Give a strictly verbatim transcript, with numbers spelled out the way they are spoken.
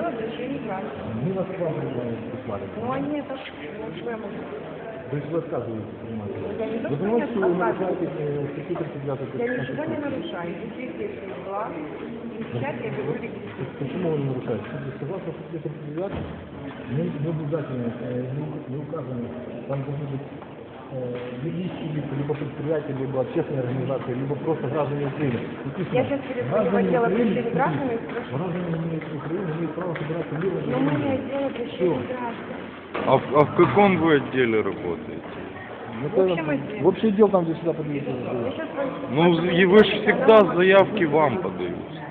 дело запрещения граждан. Мы вас к вам прислали. Но они это, ну, что я могу сказать? То есть вы отказываетесь принимать? Я не то, Вы что понимаете, что вы не нарушаете э, статью тридцать девять? Я ничего не нарушаю. Здесь естественный план. И сейчас я беру регистрацию. Почему вы не нарушаете? Согласно статье тридцать девять, не, не обязательно, э, не, не указано, там должны быть э, юридические лица, либо предприятия, либо общественные организации, либо просто граждане Украины. Написано, Я сейчас перед граждане отдела Украины, обращения граждан и спрошу. граждане имеют Украины имеют право собираться мирно. Но мы не отдел обращения граждан. А, в- а в каком вы отделе работаете? Ну, В общем отделе. в общий отдел там, где сюда подъедут. Я сейчас возьму. Ну, и вы же всегда заявки вам подают.